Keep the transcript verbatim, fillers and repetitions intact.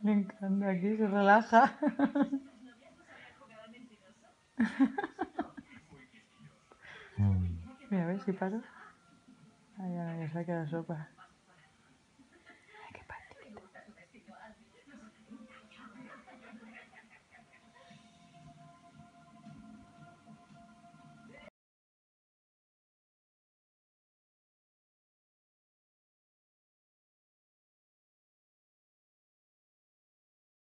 Le encanta aquí, se relaja. Mira, a ver si paro. Ahí, ahora ya se ha quedado sopa.